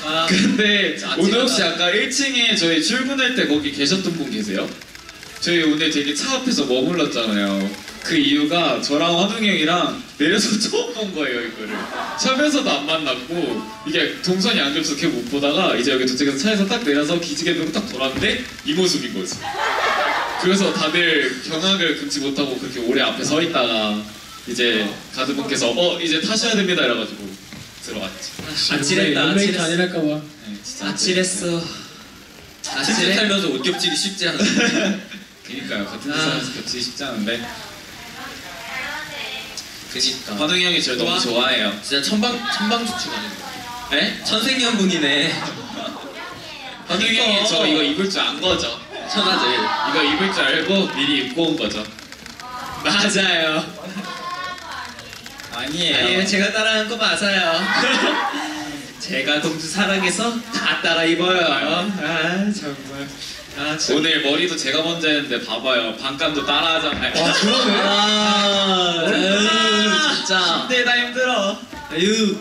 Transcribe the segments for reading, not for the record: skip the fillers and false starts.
근데 오늘 혹시 아까 1층에 저희 출근할 때 거기 계셨던 분 계세요? 저희 오늘 되게 차 앞에서 머물렀잖아요. 그 이유가 저랑 화동이 형이랑 내려서 처음 본 거예요, 이거를. 샵에서도 안 만났고 이게 동선이 안 돼서 걔 못 보다가 이제 여기 도착해서 차에서 딱 내려서 기지개 들고 딱 돌았는데 이 모습인 거지. 그래서 다들 경악을 금치 못하고 그렇게 오래 앞에 서 있다가 이제 가드분께서 이제 타셔야 됩니다 이래가지고 들어왔지. 아찔했다. 룸메이트 아니랄까봐. 네, 진짜 아찔했어. 아찔해 살면서 옷 겹치기 쉽지 않은데. 그니까요. 같은 회사에서 겹치기 쉽지 않은데 그니까 화동이 형이 저를 너무 좋아해요. 진짜 천방지축 아니에요? 네? 천생연분이네. 화동이 형이 저 이거 입을 줄 안 거죠? 천하제. 이거 입을 줄 알고 미리 입고 온 거죠. 맞아요. 아니에요. 제가 따라한 거 맞아요. 제가 동주 사랑해서 다 따라 입어요. 아 정말. 아 진짜. 오늘 머리도 제가 먼저 했는데 봐봐요. 반감도 따라하잖아요. 그러네. 진짜. 힘들다 힘들어. 아유.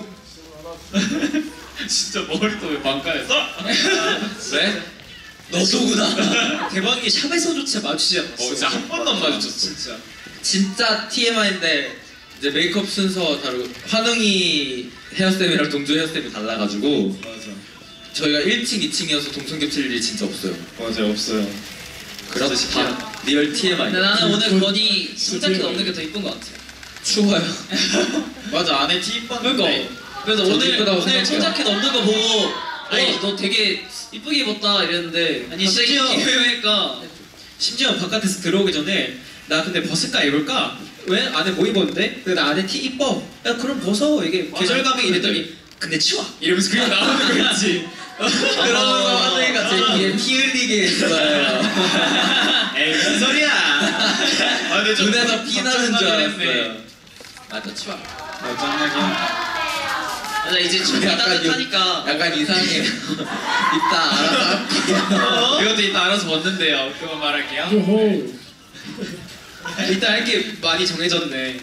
진짜 머리도 왜 반감했어? 왜? 너도구나. 대박이 샵에서조차 맞추지 않았어. 진짜 한 번도 안 마주쳤어. 진짜. 진짜 TMI인데 이제 메이크업 순서 다르고 환웅이 헤어스타일이랑 동주 헤어스타일이 달라가지고 맞아. 저희가 1층, 2층이어서 동선 겹칠 일이 진짜 없어요. 맞아 없어요. 그래서 다 리얼 TMI. 근데 나는 오늘 건이 손자켓 없는 게 더 이쁜 것 같아요. 추워요. 맞아 안에 티 입었는데. 그러니까 그래서 저도 오늘 이쁘다고 오늘 생각해요. 손자켓 없는 거 보고 너 되게 이쁘게 입었다 이랬는데 아니, 갑자기 심지어- 입으니까 심지어 바깥에서 들어오기 전에 나 근데 벗을까 입을까? 왜? 안에 뭐 입었는데? 근데 나 안에 티 이뻐. 야 그럼 벗어. 이게 맞아. 계절감이 이랬더니 근데 추워. 이러면서 그냥 나오는 거였지. 그러면서 환웅이가 제 귀에 피 흘리게 했어요. 에이 무슨 소리야. 아 근데 좀 눈에서 피 나는 줄 깜짝놀랐네. 알았어요. 맞아, 추워. 짱나긴. 맞아 이제 좀 따뜻하니까 약간 이상해. 이따 알아서 할게요. 이것도 이따 알아서 벗는데요. 그만 말할게요. 요호. 일단 할 게 많이 정해졌네.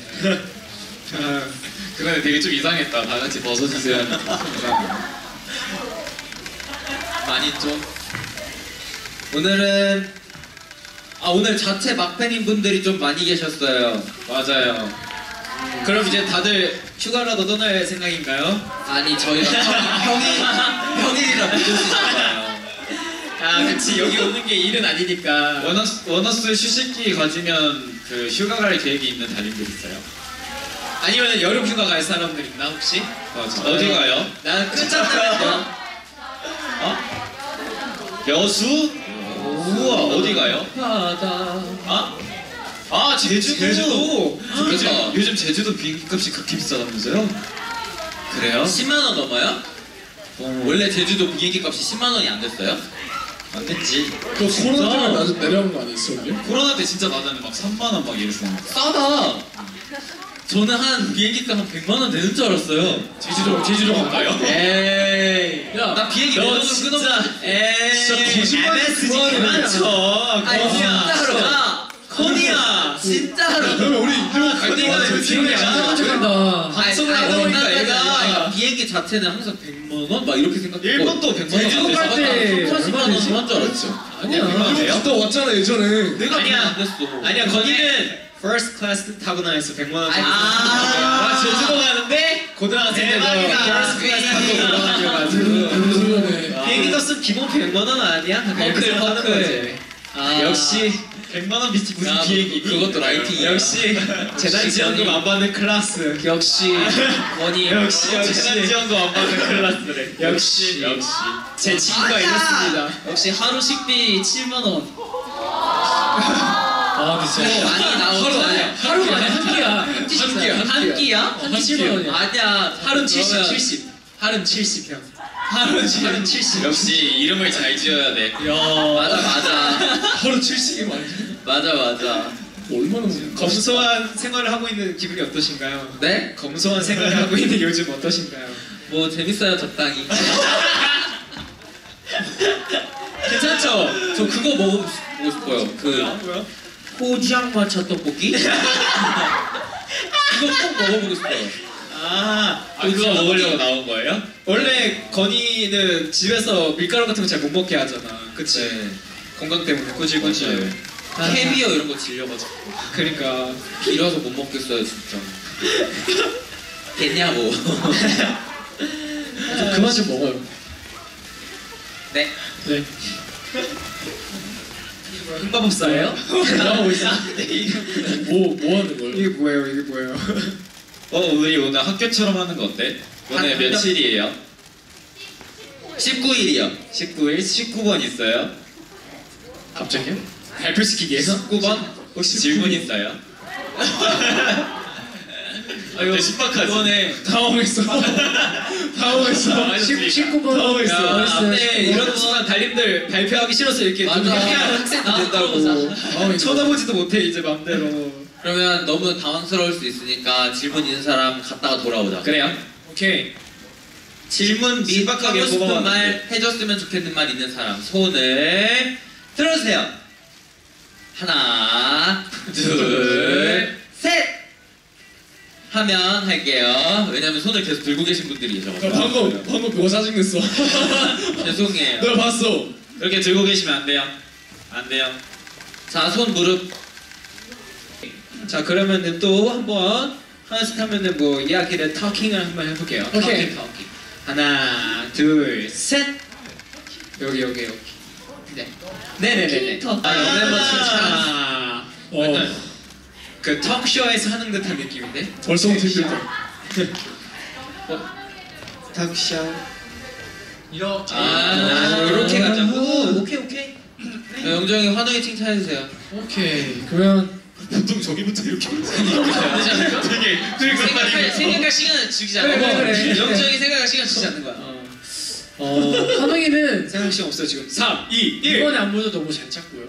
그런데 되게 좀 이상했다. 다 같이 벗어주세요. 많이 좀. 오늘은 오늘 자체 막팬인 분들이 좀 많이 계셨어요. 맞아요. 그럼 이제 다들 휴가라도 떠날 생각인가요? 아니 저희가 평일이라 믿을 수 있잖아요. 아 그치 여기 오는 게 일은 아니니까. 원어스 휴식기 가지면 그 휴가 갈 계획이 있는 달인들 있어요? 아니면 여름 휴가 갈 사람들 있나 혹시? 맞아. 어디 가요? 난 끝장나면 여수? 우와 어디 가요? 바다 제주도. 제주도. 요즘 제주도 비행기 값이 그렇게 비싸다면서요? 그래요? 10만 원 넘어요? 원래 제주도 비행기 값이 10만 원이 안 됐어요? 안 됐지. 그 코로나 때문에 내려온 거 아니었어, 우리? 코로나 때 진짜 낮았는데 막 3만 원 막 이랬었는데. 싸다. 저는 한 비행기 값 한 100만 원 되는 줄 알았어요. 제주도 갈까요? 에이. 야, 나 비행기 내 너 돈으로 진짜 끊어먹 에이. 진짜 거짓말 MSG 그만해. 그만 쳐. 아니, 코니야. 진짜로. 야, 코니야. 진짜로. 그러면 우리 이대로 갈 코니가 거야. 요즘 지금 비행기 안 진짜 타고 간다. 방송을 하다 보니까 얘가 비행기 자체는 항상 100만 원? 막 이렇게 생각했고 일본도 100만 원 제주도 안 갈 때 30만 원 얼마 한줄 알았죠. 아니야. 얼마 돼요? 갔다 왔잖아, 예전에. 내가 아니야. 안 됐어. 아니야 거기는 first class 타고 나서 100만 원. 아. 제주도 가는데 고등학생 때도 대박이다. first class 타고 올라가가지고. 그러네. 비행기 값은 기본 100만 원 아니야? 이렇게 하는 거지. 역시 100만 원 비치 무슨 야, 비행기? 그것도 라이팅이야. 역시 재단 지원금 안 받는 클래스. 역시 건이 역시 재난 지원도 안 받는 클래스래. 역시 역시. 제 친구가 이랬습니다. 역시 하루 식비 7만 원. 진짜. 많이 나오잖아요. 하루가 아니야 한 끼야. 한 끼야. 한 끼야? 한 끼 7만 원이야. 아니야. 하루 70, 그러면 70. 하루 70 형. 하루 70. 역시 이름을 잘 지어야 돼. 맞아. 하루 70이 많지. 맞아. 얼마나 검소한 생활을 하고 있는 기분이 어떠신가요? 네? 검소한 생활을 하고 있는 요즘 어떠신가요? 뭐 재밌어요 적당히. 괜찮죠? 저 그거 먹어보고 싶어요. 그 뭐야? 포장마차 떡볶이? 그거 꼭 먹어보고 싶어요. 그거 먹으려고 나온 거예요? 원래 건이는 집에서 밀가루 같은 거 잘 못 먹게 하잖아. 그치? 네. 건강 때문에 꾸질꾸질. 캐비어 이런 거 질려가지고 그러니까 길어서 못 먹겠어요 진짜. 겠냐고. 좀 그만 좀 먹어요. 네. 네. 흰밥업사예요? 나오고 있어. 뭐 하는 거예요? 이게 뭐예요? 이게 뭐예요? 우리 오늘 학교처럼 하는 거 어때? 오늘 며칠이에요? 19일이요. 19일? 19번 있어요? 갑자기요? 발표시키기 위해서? 19번? 혹시 질문 있어요? 이거 신박하지? 이번에 당황했어. 당황했어. 19번 당황했어. 근데 이런 순간 달님들 발표하기 싫어서 이렇게 좀 맞아. 회피하는 학생도 된다고 쳐다보지도 못해 이제 맘대로. 그러면 너무 당황스러울 수 있으니까 질문 있는 사람 갔다가 돌아오자. 그래요? 오케이. 질문 및 신박하게 하고 싶은 뽑아봤는데. 말 해줬으면 좋겠는 말 있는 사람 손을 들어주세요. 하나, 둘, 셋 하면 할게요. 왜냐면 손을 계속 들고 계신 분들이 계셔가지고. 방금 그거 사진 냈어. 죄송해요. 내가 봤어. 이렇게 들고 계시면 안 돼요. 안 돼요. 자, 손 무릎. 자 그러면은 또 한번 하나씩 하면은 뭐 이야기를 터킹을 한번 해볼게요. 오케이. 터킹. 하나, 둘, 셋. 여기. 네. 네네네네. 멤버 칭찬. 그 턱쇼에서 하는 듯한 느낌인데. 벌써부터 힘들다. 턱쇼. 이렇게. 이렇게 가자. 오케이. 영정이 환호의 칭찬해주세요. 오케이. 그러면 보통 저기부터 이렇게 되게 생각할 시간을 주지 않는 그래, 거야. 그래. 영정이 생각할 시간 주지 않는 거야. 환웅이는 생각 시간 없어요 지금. 3, 2, 1 이번에 안무도 너무 잘 찼고요.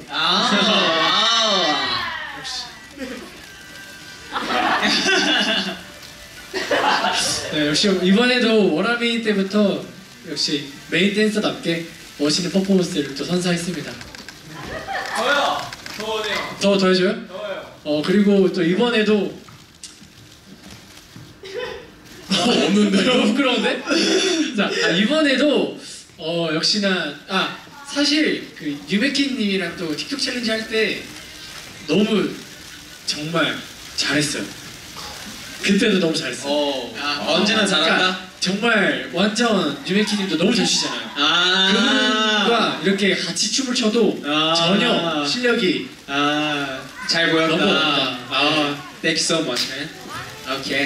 네, 역시 이번에도 워라메인 때부터 역시 메인 댄서답게 멋있는 퍼포먼스를 또 선사했습니다. 더 해줘요? 더워요. 그리고 또 이번에도 없는데 너무 부끄러운데? 자, 이번에도 역시나 사실 그 유메키님이랑 또 틱톡 챌린지 할 때 너무 정말 잘했어요. 그때도 너무 잘했어요. 언제나 잘한다. 그러니까 정말 완전 유메키님도 너무 잘 추잖아요. 그분과 이렇게 같이 춤을 춰도 전혀 실력이 잘 보였다. 너무 어렵다. Thank you so much, man. 오케이.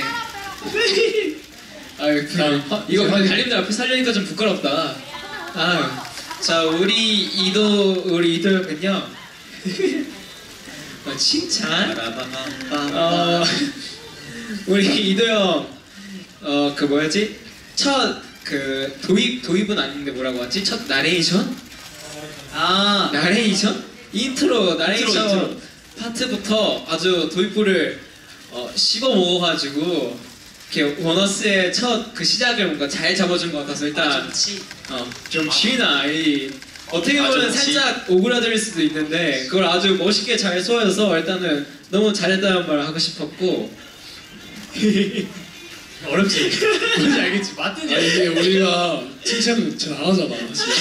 이거 이거 달님들 앞에 살려니까 좀 부끄럽다. 자 우리 이도현은요. 칭찬. 우리 이도현 그 뭐였지? 첫 그 도입은 아닌데 뭐라고 하지? 첫 나레이션? 나레이션? 인트로 나레이션 인트로. 파트부터 아주 도입부를 씹어 먹어가지고 이렇게 원어스의 첫 그 시작을 뭔가 잘 잡아준 것 같아서 일단 좀 쉬나 이 어떻게 보면 살짝 오그라들 수도 있는데 그걸 아주 멋있게 잘 소화해서 일단은 너무 잘했다는 말을 하고 싶었고. 어렵지. 뭔지 알겠지. 맞든지 이게 우리가 칭찬을 잘 안 하잖아.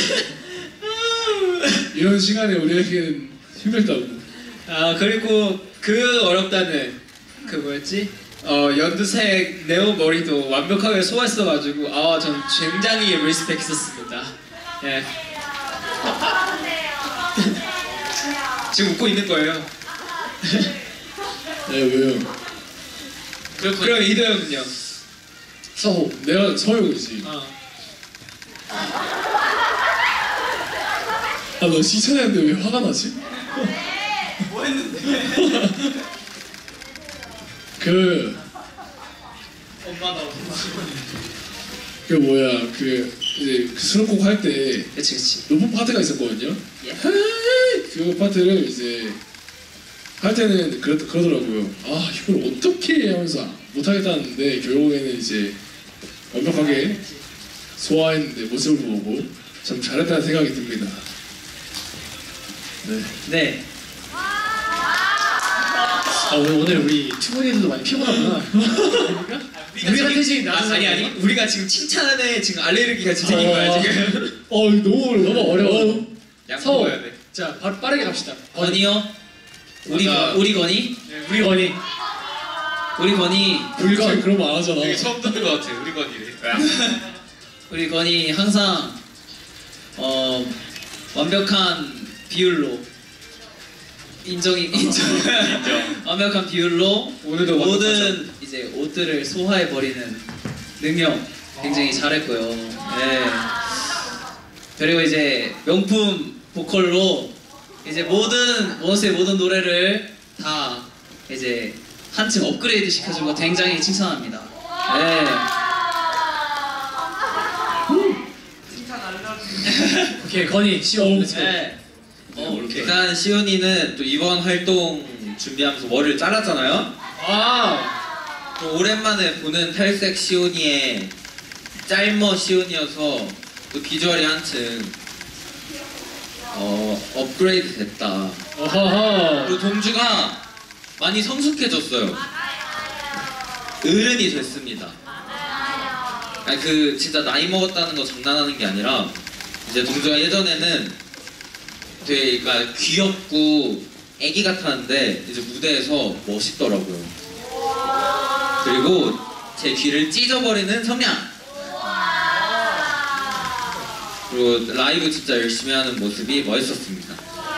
이런 시간에 우리에게는 힘들다고. 그리고 그 어렵다는 그 뭐였지? 연두색 네오 머리도 완벽하게 소화했어가지고 전 굉장히 리스펙했었습니다. 예. 지금 웃고 있는 거예요. 네, 왜요? 그럼 이도현은요? 서호. 내가 서호이지. 너 칭찬했는데 왜 화가 나지? 뭐 했는데? 이제 그 수록곡 할 때 그치. 높은 파트가 있었거든요. 그 파트를 이제 할 때는 그러더라고요. 이걸 어떻게 해 하면서 못하겠다는데 결국에는 이제 완벽하게 소화했는데 모습을 보고 참 잘했다는 생각이 듭니다. 네. 네. 오늘 우리 투모니들도 많이 피곤하구나. 우리가 대신 아니 우리가 지금 칭찬에 지금 알레르기가 생긴 거야 지금. 너무 어려워. 약 서워. 먹어야 돼. 자 바로 빠르게 갑시다. 건이요? 우리 건이? 우리 건이. 우리 건이 불건 그런 거 안 하잖아. 되게 처음 듣는 것 같아. 우리 건이래. 우리 건이 항상 완벽한 비율로 인정 완벽한 비율로 오늘도 모든 이제 옷들을 소화해 버리는 능력 굉장히 잘했고요. 네. 그리고 이제 명품 보컬로 이제 모든 원스의 모든 노래를 다 이제 한층 업그레이드 시켜준 거 굉장히 칭찬합니다. 네. 오케이 건이 시오. 네. 일단 시온이는 또 이번 활동 준비하면서 머리를 잘랐잖아요. 아. 또 오랜만에 보는 탈색 시온이의 짤머 시온이어서 또 비주얼이 한층 업그레이드 됐다. 어허허. 그리고 동주가 많이 성숙해졌어요. 어른이 됐습니다. 아니 그 진짜 나이 먹었다는 거 장난하는 게 아니라 이제 동주가 예전에는 되게 그러니까 귀엽고 애기 같았는데 이제 무대에서 멋있더라고요. 그리고 제 귀를 찢어버리는 성량. 그리고 라이브 진짜 열심히 하는 모습이 멋있었습니다.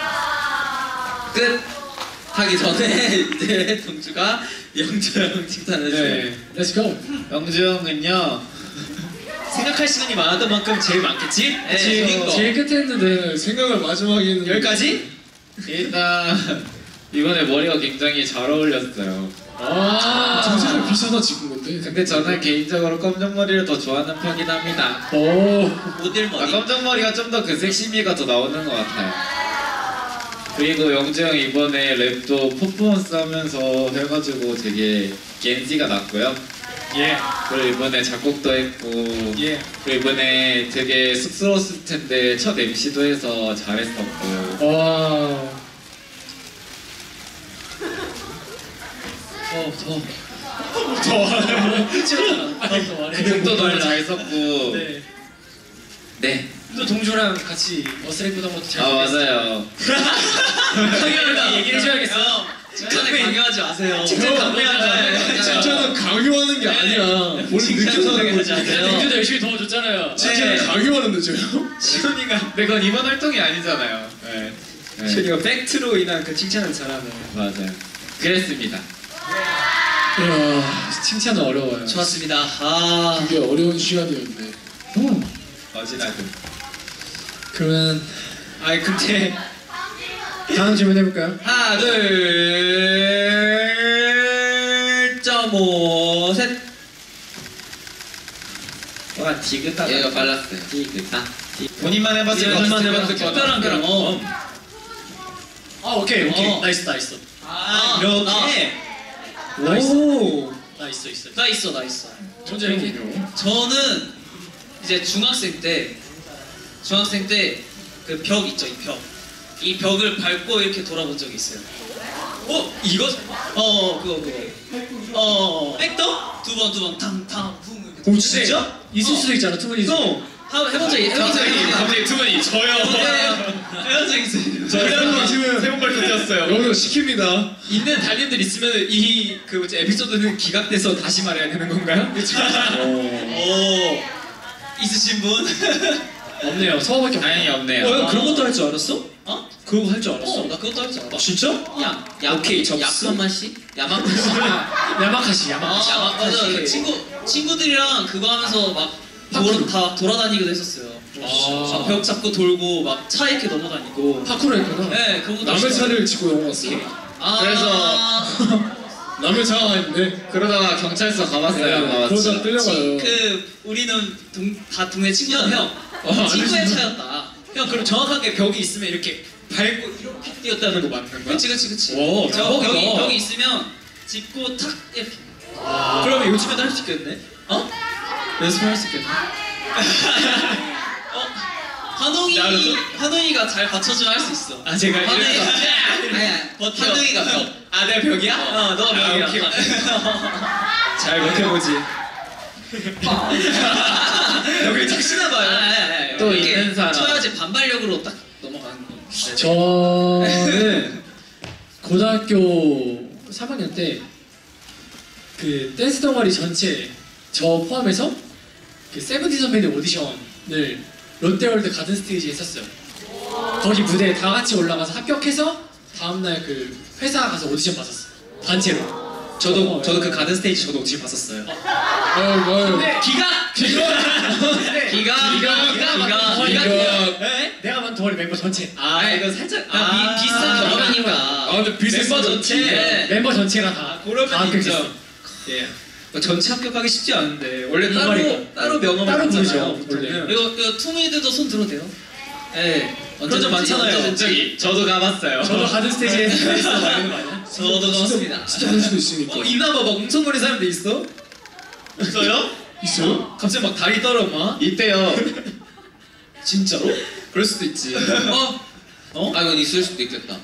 끝! 하기 전에 이제 동주가 영주 형 칭찬해줘요. 네. Let's go. 영주 형은요. 생각할 시간이 많았던 만큼 제일 많겠지? 그치. 그러니까. 제일 끝에 했는데 생각을 마지막에 했는데 여기까지? 일단 이번에 머리가 굉장히 잘 어울렸어요. 정색을 비싸다 찍은 건데. 근데 저는 개인적으로 검정 머리를 더 좋아하는 편이긴 합니다. 모델 머리. 검정 머리가 좀 더 그 섹시미가 더 나오는 것 같아요. 그리고 영주 형 이번에 랩도 퍼포먼스 하면서 해가지고 되게 겐지가 났고요. 예. 그리고 이번에 작곡도 했고 예. 그리고 이번에 되게 쑥스러웠을 텐데 첫 MC도 해서 잘했었고 와. 곡도 너무 잘 썼고 네. 네. 또 동주랑 같이 어스레이프 한 것도 잘. 아 맞아요. 강렬하게 얘기를 해줘야겠어. 칭찬에 강요하지 마세요. 칭찬 강요하지 진짜는 강요하는 게 아니라 본인 느껴서 하는 거지. 동주도 열심히 도와줬잖아요. 진짜는 강요하는데 저요? 시온이가. 근데 그건 이번 활동이 아니잖아요. 네. 네. 시온이가 팩트로 인한 그 칭찬을 잘하네. 맞아요. 그랬습니다. 이야, 칭찬은 어려워요. 좋았습니다. 아. 되게 어려운 시간이었네. 어지나고. 그러면 근데 다음 질문 해볼까요? 하나 둘.5 셋. 와 디귿하다. 얘가 빨랐어요. 본인만 해봤을 것 본인만 같은 해봤을 것 같은 경험. 오케이. 어. 나 있어. 이렇게. 오. 나 있어. 나 있어. 존재 이렇게. 저는 이제 중학생 때 그 벽 있죠, 이 벽을 밟고 이렇게 돌아본 적이 있어요. 이거? 그거. 백도? 두 번, 탕, 쿵. 이렇게. 오 진짜? 있을 수도 있잖아. 투머니. 해본 적이 갑자기 두 분이 저요. 해본 적 있어요. 저희는 지금 세번 벌써 뛰었어요. 여기서 시킵니다. 있는 달님들 있으면 그 뭐지 에피소드는 기각돼서 다시 말해야 되는 건가요? 오. 있으신 분? 없네요. 서버밖에 다행히 없네요. 형 그런 것도 할 줄 알았어? 어? 그거 할 줄 알았어? 나 그것도 할 줄 알아. 진짜? 오케이, 접수. 야마카시? 야마카시. 야마카시. 맞아. 그 친구들이랑 그거 하면서 막 다 돌아다니기도 했었어요. 막 벽 잡고 돌고 막 차 이렇게 넘어다니고. 파쿠르 했구나. 네, 그거 남의 차를 짚고 넘어갔어. 그래서 남의 차가 아닌데. 그러다가 경찰서 가봤어요. 그러다 끌려가요. 우리는 다 동네 친구는 형. 친구의 차였다. 형 그럼 정확하게 벽이 있으면 이렇게 밟고 이렇게 뛰었다는 거 맞는 거야? 그치. 와, 대박이다. 벽이 있으면 짚고 탁 이렇게. 그러면 요즘에도 할 수 있겠네? 연습할 수 있겠네? 한웅이가 잘 받쳐주면 할 수 있어. 아 제가 한웅이가 아니야. 버텨. 한웅이가 벽. 아 내가 벽이야? 너 벽이야. 오케이. 잘 버텨보지. 여기 딱 쓰나봐요. 또 이렇게 있는 사람. 쳐야지 반발력으로 딱 넘어가는 거. 저는 고등학교 3학년 때 그 댄스 동아리 전체 저 포함해서 그 세븐틴 선배님 오디션을 롯데월드 가든 스테이지에 했었어요. 거기 무대에 다 같이 올라가서 합격해서 다음날 그 회사 가서 오디션 봤었어요. 단체로. 저도 그 가든 스테이지 저도 오디션 봤었어요. 근데 기가 내가 만 동아리 멤버 전체. 아 이거 살짝 비슷한 경험이니까. 아 근데 비슷했어. 멤버 전체. 멤버 전체가 다 그러면 다 합격했어. 인정. 예. 전체 합격하기 쉽지 않은데 원래 동아리가. 따로 명함을 따로 받잖아요. 부르죠, 보통은. 이거 투미들도 손 들어도 돼요? 네. 그런 적 많잖아요. 저도 가봤어요. 저도 가든 스테이지에 있어 말하는 거 아니야? 저도 가봤습니다. 진짜 그럴 수도 있으니까. 있나 봐. 막 웅성거리는 사람도 있어? 있어요? 있어요? 갑자기 막 다리 떨어 막. 이때요. 진짜로? 그럴 수도 있지. 아 이건 있을 수도 있겠다.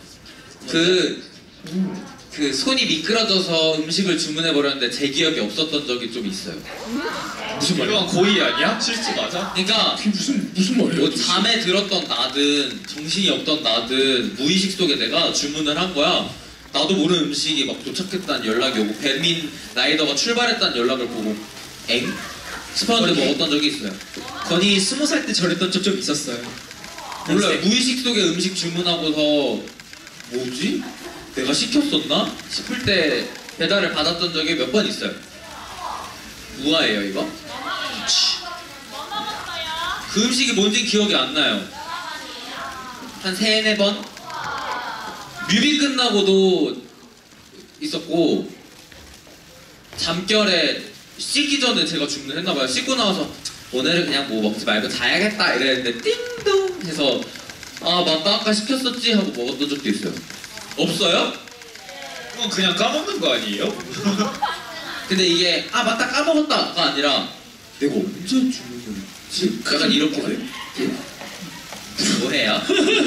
그 손이 미끄러져서 음식을 주문해 버렸는데 제 기억이 없었던 적이 좀 있어요. 무슨 말이야? 이건 고의 아니야? 실수 맞아? 그러니까 그게 무슨 말이야? 뭐 잠에 들었던 나든 정신이 없던 나든 무의식 속에 내가 주문을 한 거야. 나도 모르는 음식이 막 도착했다는 연락이 오고 배민 라이더가 출발했다는 연락을 보고 엥? 싶었는데 먹었던 적이 있어요. 건이 20살 때 저랬던 적 좀 있었어요. 몰라요. 무의식 속에 음식 주문하고서 뭐지? 내가 시켰었나? 싶을 때 배달을 받았던 적이 몇 번 있어요. 우아해요 이거? 그 음식이 뭔지 기억이 안 나요. 한 3-4번? 뮤비 끝나고도 있었고 잠결에 씻기 전에 제가 주문했나봐요. 씻고 나와서 오늘은 그냥 뭐 먹지 말고 자야겠다 이랬는데 띵동 해서 아 맞다 아까 시켰었지 하고 먹었던 적도 있어요. 없어요? 그건 그냥 까먹는 거 아니에요? 근데 이게 아 맞다 까먹었다가 아니라 내가 언제 주문을 했지? 약간 이렇게 돼요. 뭐해요?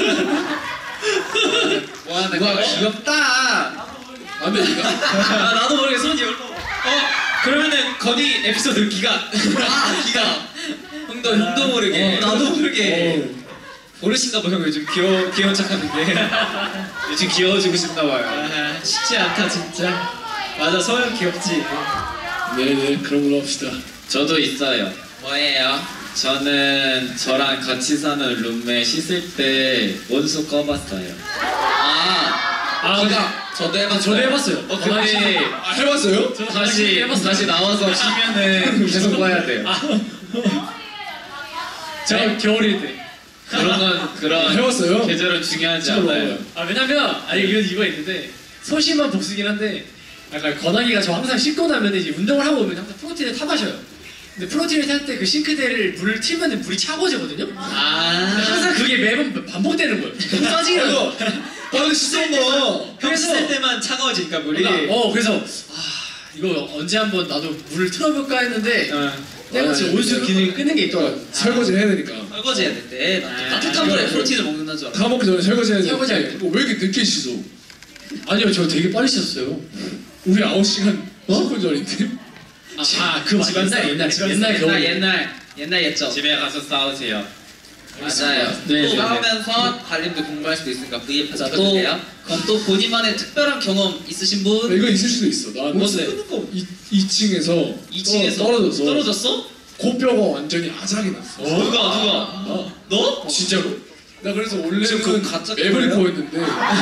와, 귀엽다. 안 돼, 이거. 나도 모르게 손이 올라. 그러면은 건이 에피소드 기가. 아 기가. 형도 모르게. 나도 모르게. 모르신가 봐. 형 요즘 귀여운 척하는데. 요즘 귀여워지고 싶나 봐요. 쉽지 않다 진짜. 맞아 서현 귀엽지. 네네, 그런 걸로 합시다. 저도 있어요. 뭐예요? 저는 저랑 같이 사는 룸메 씻을 때 원수 꺼봤어요. 저도 해봤어요. 저도 해봤어요. 근데 아, 해봤어요? 다시 나와서 쉬면은 계속 봐야 돼요. 제가 겨울일 때. 그런 해봤어요? 계절은 중요하지 진짜로 않아요. 먹어요. 아 왜냐면 이거 있는데 소심한 복수긴 한데 약간 건학이가 저 항상 씻고 나면 이제 운동을 하고 오면 항상 프로틴을 타 마셔요. 근데 프로틴을 탈 때 그 싱크대를 물을 틀면 물이 차고지거든요. 항상 그게 매번 반복되는 거예요. 짜증이 나요. 빨리 씻어. 형 씻을 때만 차가워지니까 물이. 그래서 이거 언제 한번 나도 물을 틀어볼까 했는데 때마치 온수 기능이 끄는 게 있더라고. 설거지 해야 되니까. 설거지 해야 될 때. 따뜻한 물에 프로틴을 먹는다는 줄 알아. 다 먹기 전에 설거지 해야 돼. 설거지 할 때. 왜 이렇게 늦게 씻어? 아니요, 저 되게 빨리 씻었어요. 우리 9시간 씻고 전인데. 그 옛날 옛적. 집에 가서 싸우세요. 맞아요. 네, 또 싸우면서 달님도 공부할 수도 있으니까 그게 자, 부탁드려요. 그럼 또 본인만의 특별한 경험 있으신 분? 이거 있을 수도 있어. 나 뭔데? 2층에서 2층에서 떨어져서 코뼈가 완전히 아작이 났어. 누가? 너? 진짜로. 나 그래서 지금 원래는 그거 가짜 매브리코였는데.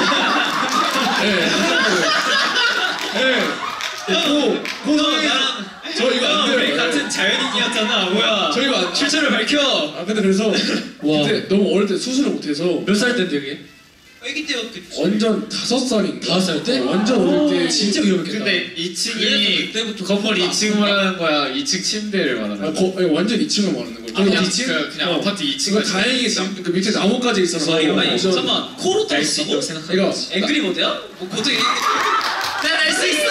나랑 저 이거 안 돼요. 우리 같은 자연인이었잖아. 뭐야? 저 이거 안 출처를 밝혀. 근데 그래서 그때 너무 어릴 때 수술을 못해서 몇 살 때인데 이게? 애기 때였겠지. 완전 5살인가? 5살 때? 완전 어릴 때 진짜 위험했겠다. 근데 2층이 건물 2층 말하는 거야? 2층 침대를 말하는 거야? 아니, 완전 2층을 말하는 거야. 그냥 2층? 그냥 아파트 2층. 이거 다행히 그 밑에 나무까지 있어서 아니 완전- 잠깐만 코로 날수 떨었다고? 있다고 생각하고. 이거 앵그리버드야? 뭐 고등이 난날 수 있어!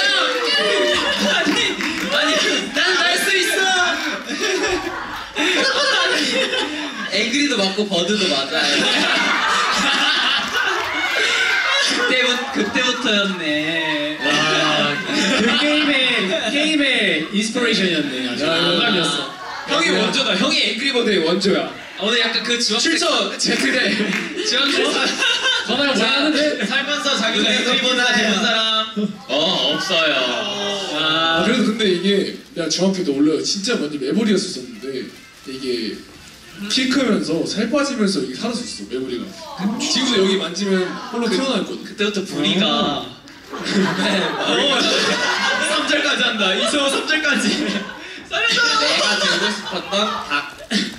아니 난 날 수 있어! 앵그리도 맞고 버드도 맞아요. 그때부터였네. 그 게임의 인스피레이션이었네. 아주 영감이었어. 형이 원조다. 형이 앵그리버드의 원조야. 오늘 약간 그 주황색 출처 제트대. 주황색 전화가 뭐였는데? 살면서 자기가 앵그리보다 되는 사람 없어요. 아, 그래도 근데 이게 야 중학교 때 원래 진짜 먼저 메모리였었는데 이게 키 크면서 살 빠지면서 이게 사라졌어 메모리가. 지금도 여기 만지면 홀로 튀어나왔거든. 그때부터 부리가 3절까지 한다. 이소 3절까지. 내가 들고 싶었던 닭.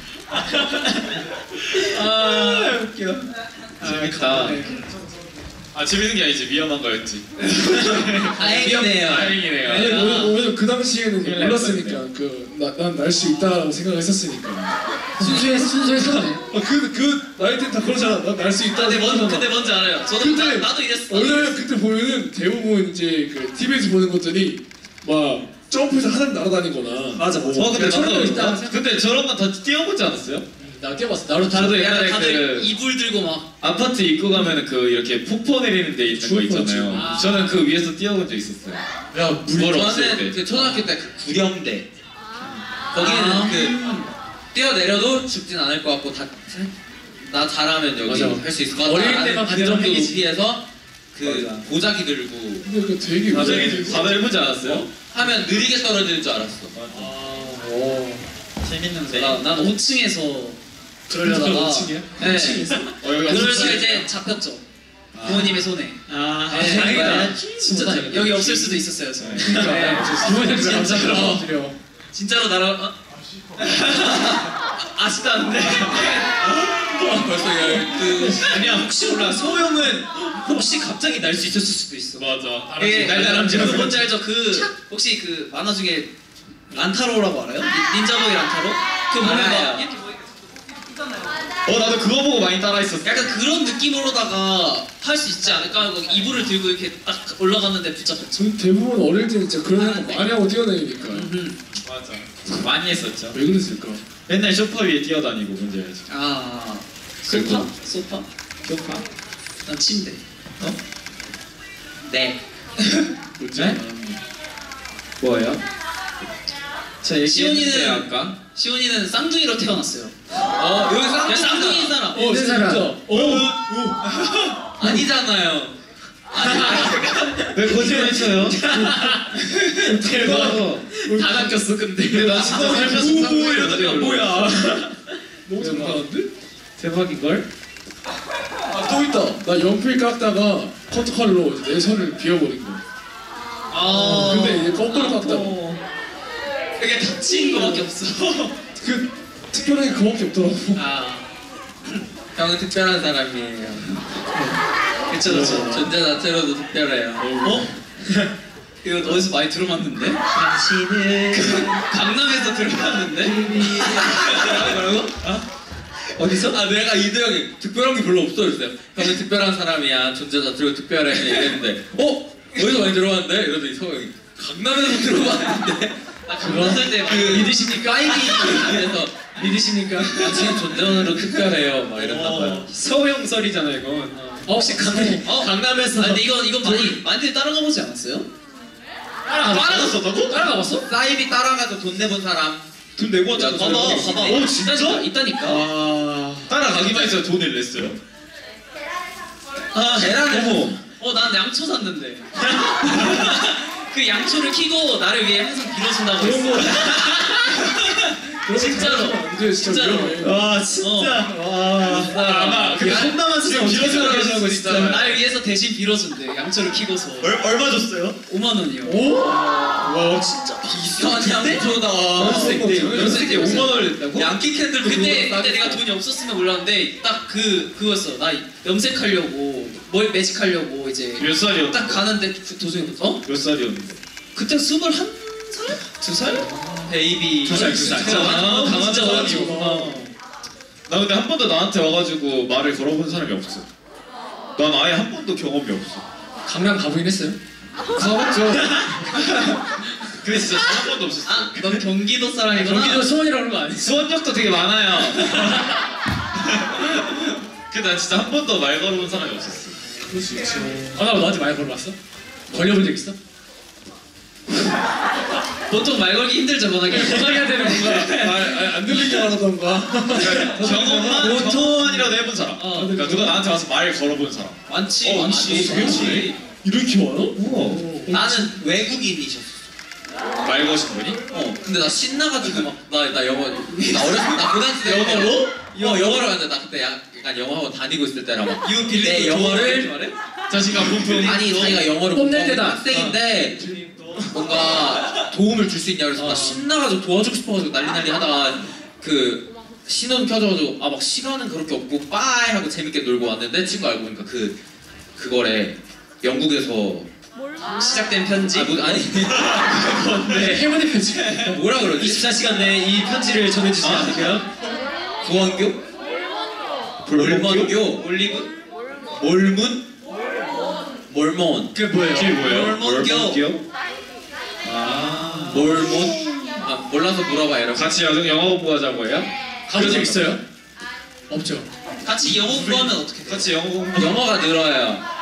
아 웃겨. 재밌다. 아 재밌는 게 아니지 위험한 거였지. 다행이네요. 다행이네요. 왜냐면 그 당시에는 큰일 날 몰랐으니까 난 날 수 있다라고 생각했었으니까. 순수했었네. 그 나이 때는 다 그러잖아. 난 날 수 있다. 근데 뭔지 알아요. 저도 근데 나도 이랬어. 왜냐면 그때 보면은 대부분 이제 그 TV에서 보는 것들이 막 점프해서 하늘 날아다니거나. 맞아. 근데 철도 있다. 근데 저런 건 다 뛰어보지 않았어요? 나 뛰어봤어. 나도 다들 옛날에 다들 그 이불 들고 막 아파트 입구 가면은 그 이렇게 폭포 내리는 데 있는 거 죽을 있잖아요. 뻔했지. 저는 그 위에서 뛰어본 적 있었어요. 야, 물 없을 저는 때. 그 초등학교 때 그 구령대. 거기는 그 뛰어내려도 죽진 않을 것 같고 나 잘하면 여기 맞아. 할 수 있을 것 같다. 어릴 때만 그 정도 구령이지. 높이에서 그 맞아. 보자기 들고 근데 그 되게 다들 해보지 않았어요? 하면 느리게 떨어지는 줄 알았어. 재밌는데. 난 5층에서 그러려다가 네. 여기 그러다가 없었어요? 이제 잡혔죠. 부모님의 손에. 네, 다행이다. 진짜 다행이다. 여기 없을 수도 있었어요. 저. 부모님 진짜로. 진짜로 날아. 아쉽다는데. 벌써 12시. 아니야 혹시 몰라. 소영은 혹시 갑자기 날 수 있었을 수도 있어. 맞아. 예, 그 뭔지 알죠? 그 혹시 그 만화 중에 란타로라고 알아요? 닌자보이 란타로? 그 보면 알아요. 막 이렇게 나도 그거 보고 많이 따라했었어. 약간 그런 느낌으로다가 할 수 있지 않을까 하고 이불을 들고 이렇게 딱 올라갔는데 붙잡혔죠. 저 대부분 어릴 때 진짜 그런 거 많이 하고 뛰어다니니까. 맞아. 많이 했었죠. 왜 그랬을까? 맨날 소파 위에 뛰어다니고 뭔지 알지? 아 그리고- 소파? 난 침대. 네. 뭐지? 네? 뭐예요? 저 얘기했는데 시온이는- 아까. 시온이는 쌍둥이로 태어났어요. 여기 야 쌍둥이인 사람. 있는 사람. 아니잖아요. 왜 거짓말했어요? 대박. 다 낚였어 근데. 근데 나 진짜 살면서 쌍둥이 이러다가 뭐야? 너무 잘나는데? 대박인걸? 또 있다. 나 연필 깎다가 커터칼로 내 손을 비워버린 거야. 근데 이제 거꾸로 깎다가 그게 다친 거밖에 없어. 그 특별하게 그거밖에 없더라고. 형은 특별한 사람이에요. 그쵸. 존재 자체로도 특별해요. 이거 어디서 많이 들어봤는데? 당신은 강남에서 들어봤는데? 뭐라고? 어디서? 내가 이도 형이 특별한 게 별로 없어 이랬어요. 형은 특별한 사람이야. 존재 자체로 특별해. 이랬는데 어디서 많이 들어봤는데? 이러더니 서영이 강남에서 들어봤는데 그거 했을 때 믿으십니까? 그래서 믿으십니까? 당신은 존재로 특별해요. 막 이랬나 봐요. 서영설이잖아 이건. 혹시 강남에서 근데 이건 많이들 따라가 보지 않았어요? 따라갔었다고? 따라가봤어? 사이비 따라가서 돈 내본 사람. 돈 내고 왔잖아. 봐봐. 오 진짜? 있다니까. 따라가기만 해서 돈을 냈어요? 계란을 난 양초 샀는데. 그 양초를 키고 나를 위해 항상 빌어준다고 했어. 진짜로. 이제 진짜 진짜로. 위험해. 와 진짜. 아마 그 손남한 지금 지금 빌어주라고 하고 진짜 진짜. 나를 위해서 대신 빌어준대. 양초를 키고서. 얼마 줬어요? 5만 원이요. 와 진짜 이상한 양초다. 연습생 때 5만 원을 냈다고? 양키 캔들 그때 내가 돈이 없었으면 몰랐는데 딱 그거였어. 나 염색하려고 뭘 매직하려고 이제 몇 살이었는데? 딱 가는데 도중에 몇 살이었는데? 그때 21살? 2살? 베이비. 진짜 강아지 어려워. 나 근데 한 번도 나한테 와가지고 말을 걸어본 사람이 없어. 난 아예 한 번도 경험이 없어. 강남 가보긴 했어요. 가봤죠. 근데 진짜 한 번도 없었어. 넌 경기도 사람이구나. 경기도 수원이라는 거 아니야? 수원역도 되게 많아요. 근데 난 진짜 한 번도 말 걸어본 사람이 없었어. 그럴 수 있지. 아, 나 너한테 말 걸어봤어? 걸려본 적 있어? 보통 말 걸기 힘들죠, 워낙에. 해야 되는 건가? 안 들리게 말하던가. 경험만이라도 해본 사람. 그러니까 누가 나한테 와서 말 걸어본 사람. 많지, 많지. 많지. 이렇게 많아? 우와. 나는 외국인이셨어. 말 거신 분이? 근데 나 신나가지고 나 영어 나 어렸을 때 나 고등학생 때 영어로? 영어로 하는데 나 그때 약간 영어 학원 다니고 있을 때라 막 내 영어를 자신감 뿜뿜. 아니 자기가 영어를 뽐낼 못하고 때다. 학생인데 뭔가 도움을 줄 수 있냐 그래서 나 신나가지고 도와주고 싶어가지고 난리 하다가 그 신호등 켜져가지고 막 시간은 그렇게 없고 빠이 하고 재밌게 놀고 왔는데 친구 알고 보니까 그거래 영국에서 시작된 편지. 아니 네. 행운의 편지. 뭐라 그러지? 24시간 내에 이 편지를 전해주시면 안 될까요? 구원교? 몰몬교? 올리브? 몰문? 몰몬. 그게 뭐예요? 그게 뭐예요? 몰몬교? 아. 몰몬? 몰라서 물어봐 여러분. 같이 여성 영어 공부하자고 해요? 가본 적 있어요? 없죠. 같이 영어 공부하면 어떻게 돼요? 같이 영어 공부. 영어가 늘어요.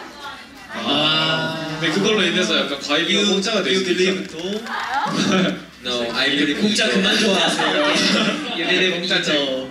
근데 그걸로 인해서 약간 과일이 공짜가 될 수도 있잖아. No, I believe 공짜 you. 그만 좋아하세요. 얘네들 공짜죠.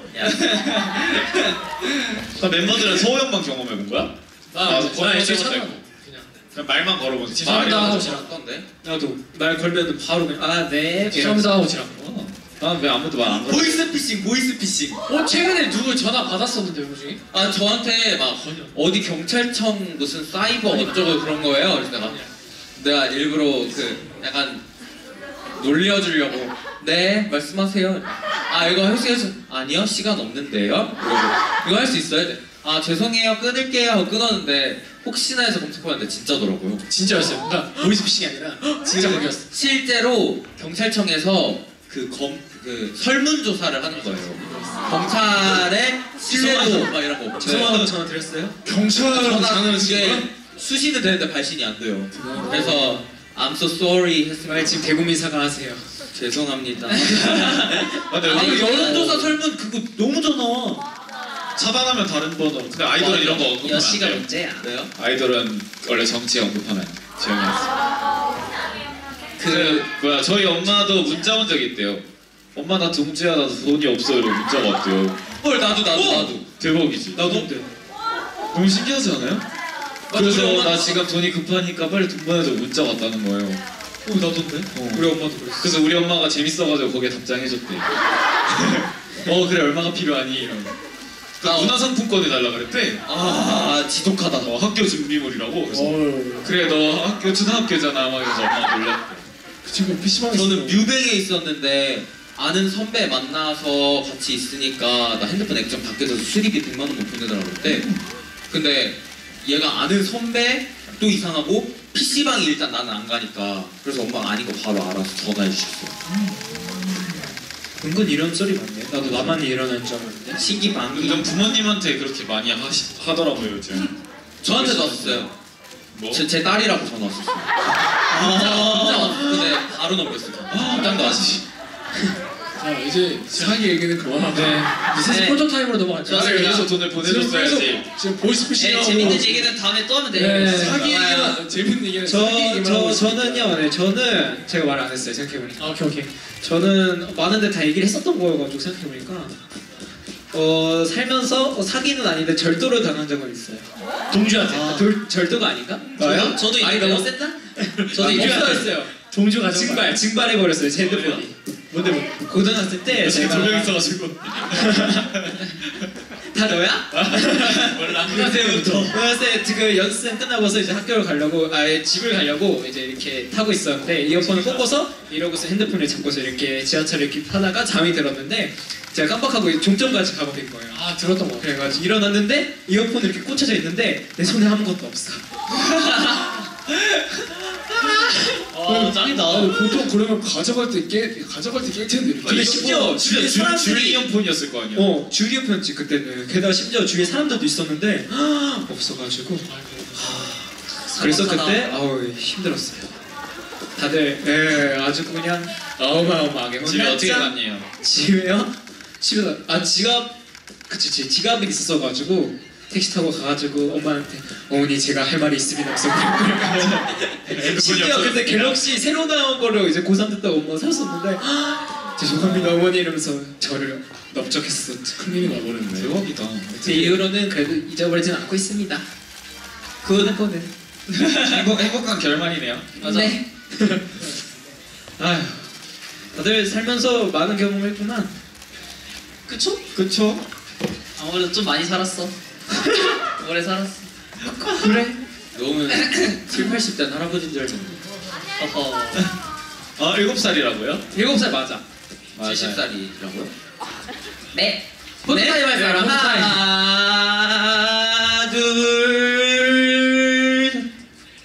멤버들은 소호형만 경험해본 거야? 나 거의 애초에 해본 적도 찾아. 있고. 그냥 말만 걸어보지. 죄송합니다 하고 지나. 어떤데? 나도 말 걸면 바로 그냥 네. 죄송합니다 하고 지나. 난왜 아무도 말 안 걸어? 보이스피싱. 최근에 누구 전화 받았었는데 형 중에? 저한테 막 어디 경찰청 무슨 사이버 어쩌고 그런 거예요. 그래서 내가 일부러 약간 놀려주려고 네 말씀하세요. 이거 할 수 있어요? 아니요 시간 없는데요. 그리고 이거 할 수 있어요? 죄송해요 끊을게요 하고 끊었는데 혹시나 해서 검색해봤는데 진짜더라고요. 진짜였어요. 그러니까 보이스피싱이 아니라 진짜 거기였어. 실제로 경찰청에서 설문조사를 하는 거예요. 경찰의 신뢰도 막 이런 거. 죄송하다고 전화 드렸어요? 경찰하고 장난을 치는 거야? 이게 수신은 되는데 발신이 안 돼요. 그래서 I'm so sorry 했으면 지금 대국민 사과하세요. 죄송합니다. 근데 아니 여론조사 설문 그거 너무 전화. 차단하면 다른 번호. 근데 아이돌은 이런 거 언급하면 안 여시가 돼요. 문제야. 왜요? 아이돌은 원래 정치 언급하면 지영이었어. 저희 엄마도 문자 온 적이 있대요. 엄마 나 동주야 나 돈이 없어 이러고 문자가 왔대요. 헐 나도. 대박이지. 나도. 너무 신기하지 않아요? 우리 그래서 엄마도 나 지금 돈이 급하니까 빨리 돈 보내줘 문자가 왔다는 거예요. 나도인데? 우리 엄마도 그랬어. 그래서 우리 엄마가 재밌어가지고 거기에 답장해줬대. 그래 얼마가 필요하니? 이러고. 그 문화상품권을 달라 그랬대. 지독하다. 학교 준비물이라고. 그래서 어휴. 그래 너 학교 초등학교잖아 막 이러면서 엄마가 놀랐대. 그 친구 PC방에 저는 뮤뱅에 있었는데 아는 선배 만나서 같이 있으니까 나 핸드폰 액정 밖에서 수리비 100만 원만 보내달라고 그랬대. 근데 얘가 아는 선배도 이상하고 PC방이 일단 나는 안 가니까 그래서 엄마가 아닌 거 바로 알아서 전화해 주셨어요. 은근 이런 소리 많네. 나도 나만 일어난 줄 알았는데. 신기방이 요즘 부모님한테 그렇게 많이 하더라고요 요즘. 저한테도 왔었어요. 뭐? 제 딸이라고 전화 왔었어요. 진짜 왔어. 근데 바로 넘겼어요. 딴거 아시지? 자 이제 사기 얘기는 그만하고 이제 네. 스포츠 타임으로 넘어가죠. 나를 위해서 돈을 보내줬어야지. 지금 보이스피싱하고 재밌는 얘기는 다음에 또 하면 돼요. 네, 사기 얘기만 재밌는 얘기는 사기 얘기만 하고 저는요, 네, 저는 제가 말 안 했어요. 생각해보니까. 오케이. 저는 많은데 다 얘기를 했었던 거여가지고 생각해보니까 살면서 사기는 아닌데 절도를 당한 적은 있어요. 동주한테. 절도가 아닌가? 나요? 저도 아니, 있는데요. 너무 센다? 저도 없어졌어요. 동주 가정 증발해버렸어요. 제 핸드폰이. 뭔데 고등학생 때 지금 제가 2명 있어가지고. 다 너야? 몰라. 고등학생 그 연습생 끝나고서 이제 학교를 가려고 집을 가려고 이제 이렇게 타고 있었는데 이어폰을 꽂고서 이러고서 핸드폰을 잡고서 이렇게 지하철을 이렇게 타다가 잠이 들었는데 제가 깜빡하고 종점까지 가고 된 거예요. 들었던 거. 그래가지고 일어났는데 이어폰이 이렇게 꽂혀져 있는데 내 손에 아무것도 없어. 짱이다. 보통 그러면 가져갈 때 깰 텐데. 근데 심지어 주위에 사람들이 줄 이어폰이었을 거 아니야. 줄 이어폰이었지 그때는. 게다가 심지어 주위에 사람들도 있었는데 없어가지고 그래서 그때 힘들었어요. 다들 아주 그냥 어마어마하게 집에 어떻게 혼났죠? 갔니요? 집에요? 집에 지갑 그치 제 지갑이 있었어가지고 택시 타고 가가지고 엄마한테 어머니 제가 할 말이 있습니다. 그래서 심지어 그때 갤럭시 새로 나온 거를 이제 고3 때 따고 엄마가 샀었는데 죄송합니다 어머니 이러면서 저를 넓적했었죠. 큰일이 나버렸네. 대박이다. 그 이후로는 그래도 잊어버리진 않고 있습니다. 그거는 행복한 결말이네요. 맞아. 네. 아휴 다들 살면서 많은 경험을 했구나. 그쵸? 그쵸? 아무래도 좀 많이 살았어. 오래 살았어. 그래? 너무 7, 80대 할아버지인 줄 알았는데. 어허. 아 7살이라고요? 7살 맞아. 70살이라고요? 네. 포토타임 할 사람. 네, 포토타임. 하나, 둘, 셋.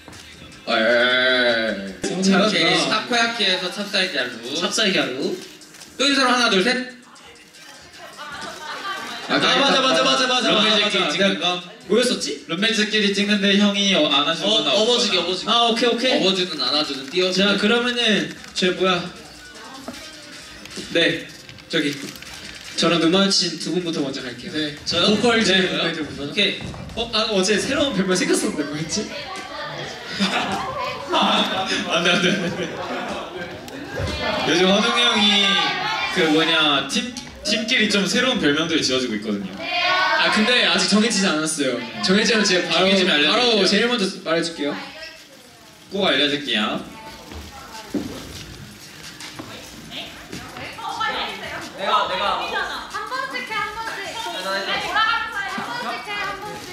오케이. 타코야키에서 찹쌀가루. 찹쌀가루. 또 이 사람 하나 둘 셋. 맞아. 룸메이트끼리 찍는 거? 뭐였었지? 룸메이트끼리 찍는데 형이 안 하시거나 업어주기. 아 오케이. 업어주든 안아주든 띄워주든. 자 그러면은 네 저기 저랑 눈마주친 두 분부터 먼저 갈게요. 네. 저요? 보컬 제 저요? 멤버들 오케이. 어제 새로운 별명 생겼었는데 뭐였지? 안돼. 요즘 환웅이 형이 그 뭐냐 팀끼리 좀 새로운 별명들이 지어지고 있거든요. 아 근데 아직 정해지지 않았어요. 정해지면 제가 정해지면 알려드릴게요. 바로 제일 먼저 말해줄게요. 꼭 알려줄게요. 내가 한 번씩 해 한 번씩 돌아가는 거예요 한 번씩 해 한 번씩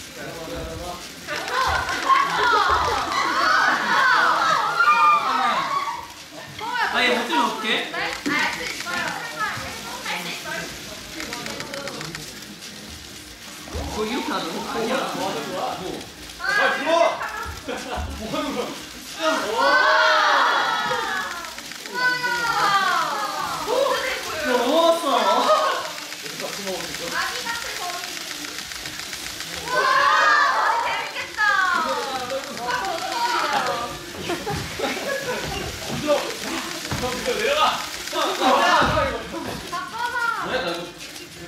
아니 못 들면 어떡해? 네? 알 수 있어요 할 수 있어요 뭐 이렇게 하는 거 아니야? 아기 같은 거리 우와 재밌겠다 바꿔서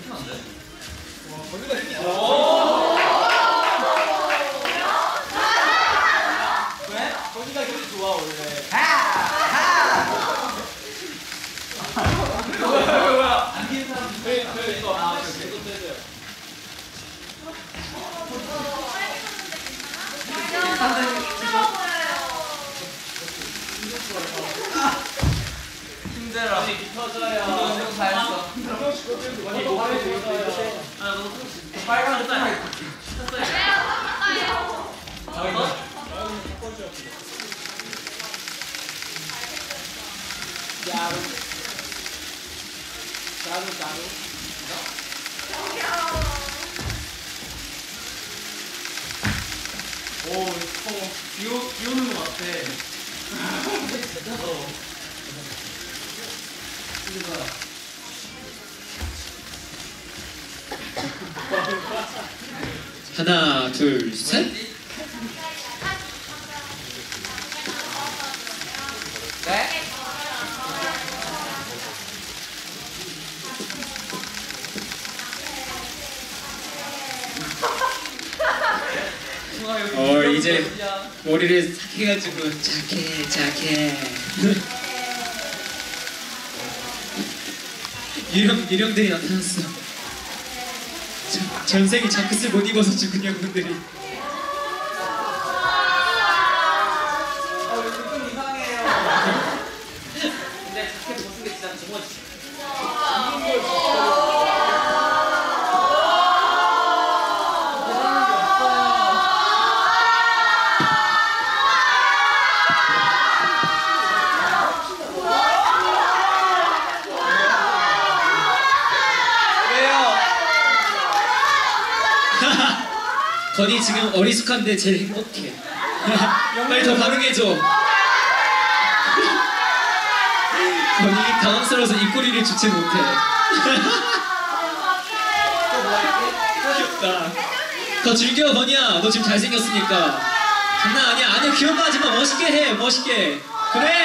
힘들어 보여요 힘들어. 터져요. 너무 잘했어. 빨간 쌀. 비 오는 것 같아. 하나 둘 셋. 이제 머리를 싹 해가지고 자켓 유령들이 나타났어. 전생에 자켓을 못 입어서 죽은 형들이. 좀 이상해요. 근데 자켓 벗은 게 진짜 정말 건이 지금 어리숙한데 제일 행복해. 빨리 더 반응해줘. 건이 당황스러워서 입꼬리를 주체 못해. 귀엽다. 더 즐겨 건이야. 너 지금 잘생겼으니까. 장난 아니야. 아니야 귀여운 거 하지마. 멋있게 해. 멋있게.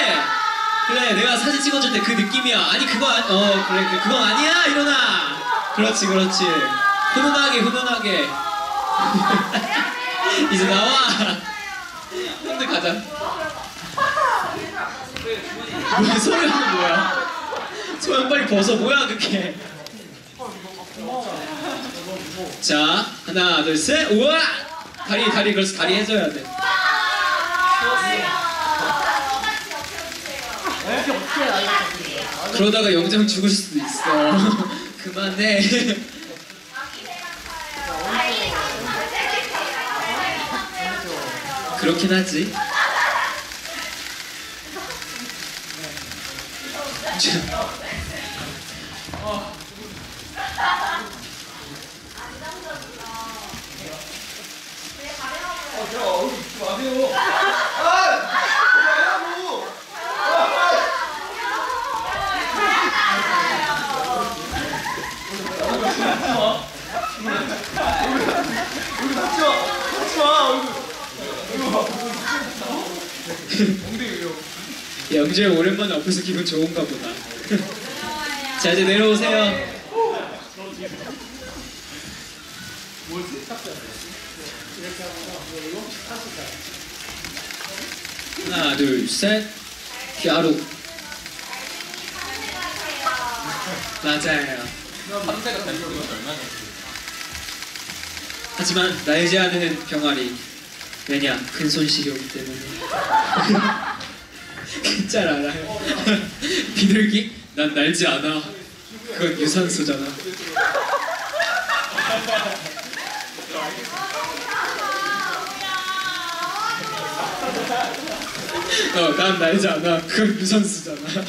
그래 내가 사진 찍어줄 때 그 느낌이야. 아니 그거 그래 그건 아니야. 일어나. 그렇지 그렇지. 훈훈하게 훈훈하게. 이제 나와. 형들 가자. 뭐야 소연은 뭐야? 소연 빨리 벗어. 뭐야 그게? 자 하나 둘 셋. 우와. 다리 그래서 다리 해줘야 돼. 그러다가 영장 죽을 수도 있어. 그만해. 그렇긴 하지. 영재 오랜만에 앞에서 기분 좋은가 보다. 자 이제 내려오세요. 하나 둘 셋. 갸루. 맞아요. 하지만 날지 않은 병아리. 왜냐 큰 손실이 오기 때문에. 잘 알아요. 비둘기? 난 날지 않아. 그건 유산소잖아. 난 날지 않아. 그건 유산소잖아.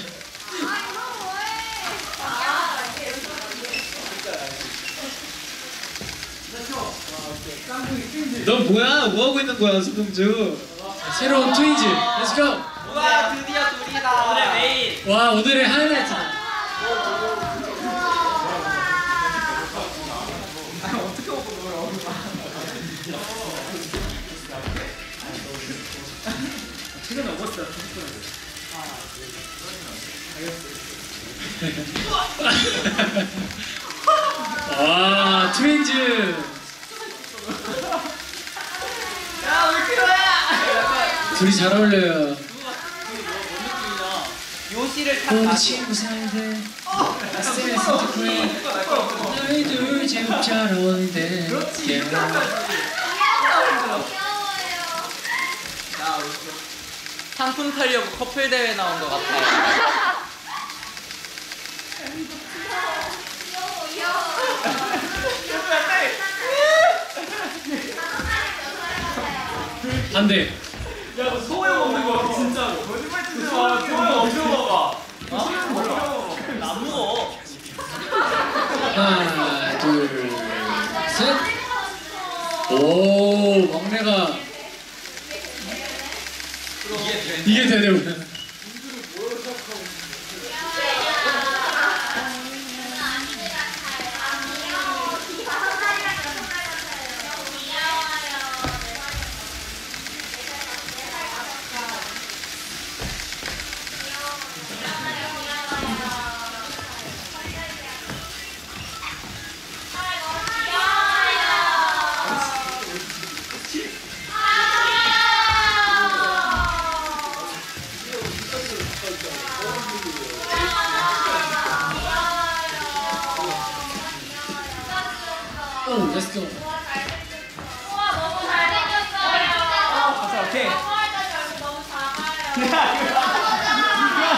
너 뭐야? 뭐 하고 있는 거야, 소동주? 새로운 트윈즈. Let's go. 와 드디어 둘이다. 오늘 메인. 와 오늘의 하이라이트다. 와 트윈즈. 야 우리 키로야. 둘이 잘 어울려요. 요시를 탁 우리 놔줘. 친구 사이에 너희 둘 제법 잘 어울리는데. 상품 타려고 커플 대회 나온 것 같아. 반대. 야, 소영 없는 거 같아, 진짜로. 거짓말 치지 마. 소영 엄청 먹어. 소영 먹어. 안 먹어. 하나 둘 셋. 오 막내가 이게 되네. 오, let's go. 우와, 너무 잘생겼어요. 오케이. 너무 작아요.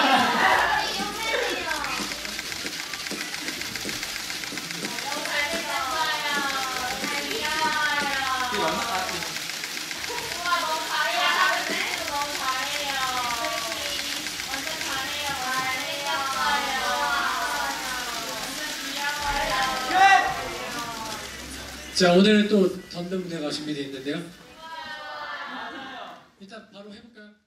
자, 오늘은 또 던던 무대가 준비되어 있는데요. 일단 바로 해볼까요?